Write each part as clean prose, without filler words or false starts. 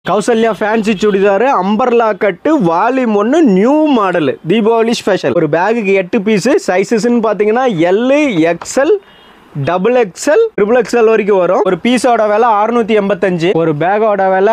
Kausalya fancy churidar umbrella cut volume 1 new model Deepavali special. ஒரு பேகுக்கு 8 piece. சைஸஸ்ன்னு பார்த்தீங்கன்னா L, XL, double XL, triple XL வரைக்கும் வரும். ஒரு பீஸோட விலை 685. ஒரு பேக்கோட விலை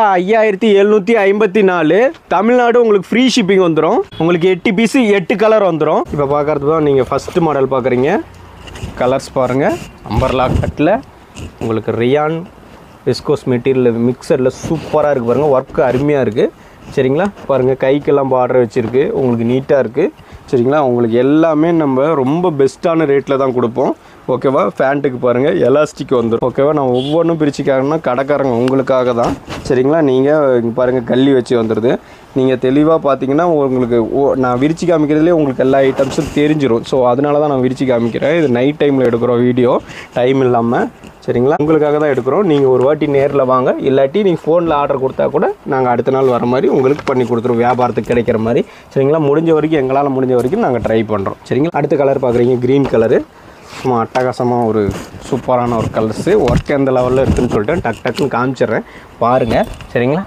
5754. தமிழ்நாடு உங்களுக்கு ஃப்ரீ ஷிப்பிங் வந்துடும். உங்களுக்கு 8 பீஸு 8 கலர் வந்துடும். இப்போ பார்க்குறது தான் நீங்கள் ஃபஸ்ட்டு மாடல் பார்க்குறீங்க. கலர்ஸ் பாருங்கள். அம்பர்லா கட்டில் உங்களுக்கு ரியான் விஸ்கோஸ் மெட்டீரியல் மிக்சரில் சூப்பராக இருக்குது பாருங்கள். ஒர்க்கு அருமையாக இருக்குது சரிங்களா. பாருங்கள் கைக்கெல்லாம் பார்டர் வச்சுருக்கு. உங்களுக்கு நீட்டாக இருக்குது சரிங்களா. உங்களுக்கு எல்லாமே நம்ம ரொம்ப பெஸ்ட்டான ரேட்டில் தான் கொடுப்போம் ஓகேவா. ஃபேண்ட்டுக்கு பாருங்கள் எலாஸ்டிக் வந்துடும் ஓகேவா. நான் ஒவ்வொன்றும் பிரிச்சுக்காங்கன்னா கடைக்காரங்க உங்களுக்காக தான் சரிங்களா. நீங்கள் இங்கே பாருங்கள் கல்லி வச்சு வந்துடுது. நீங்கள் தெளிவாக பார்த்தீங்கன்னா உங்களுக்கு நான் விரிச்சு காமிக்கிறதுலேயே உங்களுக்கு எல்லா ஐட்டம்ஸும் தெரிஞ்சிடும். ஸோ அதனால தான் நான் விரிச்சு காமிக்கிறேன். இது நைட் டைமில் எடுக்கிறோம் வீடியோ, டைம் இல்லாமல் சரிங்களா. உங்களுக்காக தான் எடுக்கிறோம். நீங்கள் ஒரு வாட்டி நேரில் வாங்க, இல்லாட்டி நீங்கள் ஃபோனில் ஆர்டர் கொடுத்தா கூட நாங்கள் அடுத்த நாள் வர மாதிரி உங்களுக்கு பண்ணி கொடுத்துருவோம், வியாபாரத்துக்கு கிடைக்கிற மாதிரி சரிங்களா. முடிஞ்ச வரைக்கும் எங்களால் முடிஞ்ச வரைக்கும் நாங்கள் ட்ரை பண்ணுறோம் சரிங்களா. அடுத்த கலர் பார்க்குறீங்க க்ரீன் கலரு. சும்மா அட்டகாசமாக ஒரு சூப்பரான ஒரு கலர்ஸு. ஒர்க் எந்த லெவலில் இருக்குதுன்னு சொல்லிட்டு டக்குன்னு காமிச்சிட்றேன் பாருங்கள் சரிங்களா.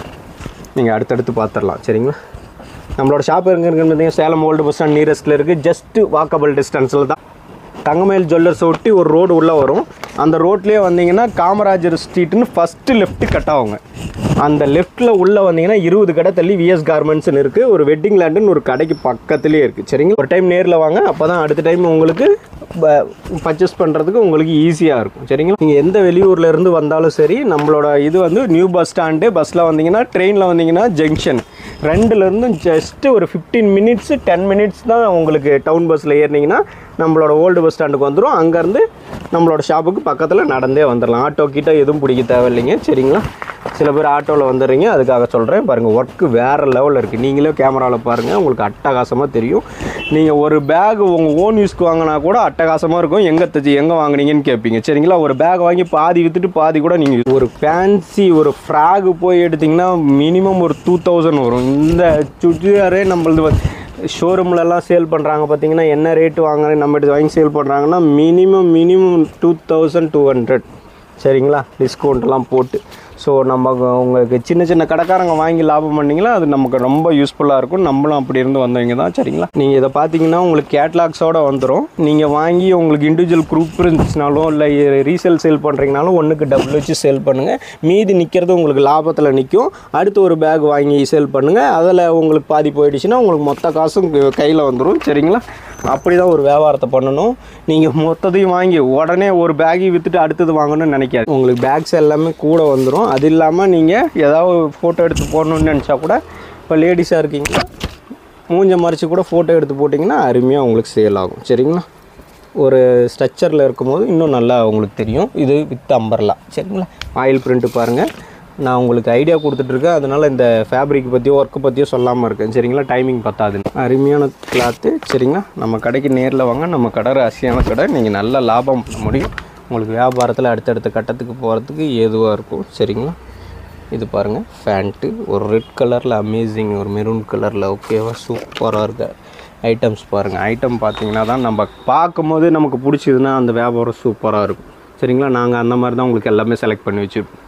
நீங்கள் அடுத்தடுத்து பார்த்துடலாம் சரிங்களா. நம்மளோட ஷாப் எங்கே இருக்குன்னு பார்த்தீங்கன்னா சேலம் ஓல்டு பஸ் ஸ்டாண்ட் நியரஸ்ட்டில் இருக்குது. ஜஸ்ட்டு வாக்கபிள் டிஸ்டன்ஸில் தான். தங்கமயில் ஜுவல்லர்ஸ் ஒட்டி ஒரு ரோடு உள்ளே வரும். அந்த ரோட்லேயே வந்தீங்கன்னா காமராஜர் ஸ்ட்ரீட்னு ஃபஸ்ட்டு லெஃப்ட்டு கட் ஆகுங்க. அந்த லெஃப்ட்டில் உள்ளே வந்தீங்கன்னா 20 கடை தள்ளி விஎஸ் கார்மெண்ட்ஸ்னு இருக்குது. ஒரு வெட்டிங் லேண்டுன்னு ஒரு கடைக்கு பக்கத்துலேயே இருக்குது சரிங்களா. ஒரு டைம் நேரில் வாங்க, அப்போ தான் அடுத்த டைம் உங்களுக்கு பர்ச்சேஸ் பண்ணுறதுக்கு உங்களுக்கு ஈஸியாக இருக்கும் சரிங்களா. நீங்கள் எந்த வெளியூரில் இருந்து வந்தாலும் சரி, நம்மளோட இது வந்து நியூ பஸ் ஸ்டாண்டு. பஸ்ஸில் வந்தீங்கன்னா ட்ரெயினில் வந்தீங்கன்னா ஜங்ஷன் ரெண்டுலேருந்தும் ஜஸ்ட்டு ஒரு 15 மினிட்ஸ் 10 மினிட்ஸ் தான் உங்களுக்கு டவுன் பஸ்ஸில் ஏறினீங்கன்னா நம்மளோட ஓல்டு பஸ் ஸ்டாண்டுக்கு வந்துடும். அங்கேருந்து நம்மளோட ஷாப்புக்கு பக்கத்தில் நடந்தே வந்துடலாம். ஆட்டோ கிட்ட எதுவும் பிடிக்க தேவையில்லைங்க சரிங்களா. சில பேர் ஆட்டோவில் வந்துடுறீங்க, அதுக்காக சொல்கிறேன். பாருங்கள் ஒர்க்கு வேறு லெவலில் இருக்குது. நீங்களே கேமராவில் பாருங்கள், உங்களுக்கு அட்டகாசமாக தெரியும். நீங்கள் ஒரு பேக் உங்கள் ஓன் யூஸ்க்கு வாங்கினா கூட அட்டகாசமாக இருக்கும். எங்கே வாங்குனீங்கன்னு கேட்பீங்க சரிங்களா. ஒரு பேக் வாங்கி பாதி விற்றுட்டு பாதி கூட நீங்கள் ஒரு ஃபேன்சி ஒரு ஃப்ராகு போய் எடுத்திங்கன்னா மினிமம் ஒரு 2000 வரும். இந்த சுடிதாரே நம்மளது ஷோரூம்லலாம் சேல் பண்ணுறாங்க பார்த்தீங்கன்னா, என்ன ரேட்டு வாங்குறேன் நம்மகிட்ட வாங்கி சேல் பண்ணுறாங்கன்னா மினிமம் 2200 சரிங்களா, டிஸ்கவுண்ட்லாம் போட்டு. ஸோ நம்ம உங்களுக்கு சின்ன சின்ன கடைக்காரங்க வாங்கி லாபம் பண்ணிங்களா, அது நமக்கு ரொம்ப யூஸ்ஃபுல்லாக இருக்கும். நம்மளும் அப்படி இருந்து வந்தவங்க தான் சரிங்களா. நீங்கள் இதை பார்த்தீங்கன்னா உங்களுக்கு கேட்லாக்ஸோடு வந்துடும். நீங்கள் வாங்கி உங்களுக்கு இண்டிவிஜுவல் குரூப் இருந்துச்சுனாலும் இல்லை ரீசேல் சேல் பண்ணுறீங்கனாலும் ஒன்றுக்கு டபுள் வச்சு சேல் பண்ணுங்கள். மீதி நிற்கிறது உங்களுக்கு லாபத்தில் நிற்கும். அடுத்து ஒரு பேக் வாங்கி சேல் பண்ணுங்கள். அதில் உங்களுக்கு பாதி போயிடுச்சுன்னா உங்களுக்கு மொத்த காசும் கையில் வந்துடும் சரிங்களா. அப்படி தான் ஒரு வியாபாரத்தை பண்ணணும். நீங்கள் மொத்தத்தையும் வாங்கி உடனே ஒரு பேக்கை விற்றுட்டு அடுத்தது வாங்கணும்னு நினைக்காது. உங்களுக்கு பேக்ஸ் எல்லாமே கூட வந்துடும். அது இல்லாமல் நீங்கள் ஏதாவது ஃபோட்டோ எடுத்து போடணுன்னு நினச்சா கூட, இப்போ லேடிஸாக இருக்கீங்களா, மூஞ்ச மறைச்சி கூட ஃபோட்டோ எடுத்து போட்டிங்கன்னா அருமையாக உங்களுக்கு சேல் ஆகும் சரிங்களா. ஒரு ஸ்ட்ரக்சரில் இருக்கும்போது இன்னும் நல்லா உங்களுக்கு தெரியும். இது வித் அம்பர்லா சரிங்களா. ஆயில் பிரிண்ட்டு பாருங்கள். நான் உங்களுக்கு ஐடியா கொடுத்துட்ருக்கேன், அதனால் இந்த ஃபேப்ரிக் பற்றியோ ஒர்க்கு பற்றியோ சொல்லாமல் இருக்கேன் சரிங்களா. டைமிங் பத்தாதுன்னு. அருமையான கிளாத்து சரிங்களா. நம்ம கடைக்கு நேரில் வாங்க. நம்ம கடை ரசியான கடை. நீங்கள் நல்ல லாபம் பண்ண முடியும். உங்களுக்கு வியாபாரத்தில் அடுத்தடுத்த கட்டத்துக்கு போகிறதுக்கு ஏதுவாக இருக்கும் சரிங்களா. இது பாருங்கள் ஃபேண்ட்டு ஒரு ரெட் கலரில் அமேசிங், ஒரு மெரூன் கலரில் ஓகேவா, சூப்பராக இருக்க ஐட்டம்ஸ் பாருங்கள். ஐட்டம் பார்த்தீங்கன்னா தான் நம்ம பார்க்கும்போது நமக்கு பிடிச்சிதுன்னா அந்த வியாபாரம் சூப்பராக இருக்கும் சரிங்களா. நாங்கள் அந்த மாதிரி தான் உங்களுக்கு எல்லாமே செலக்ட் பண்ணி வச்சுருப்போம்.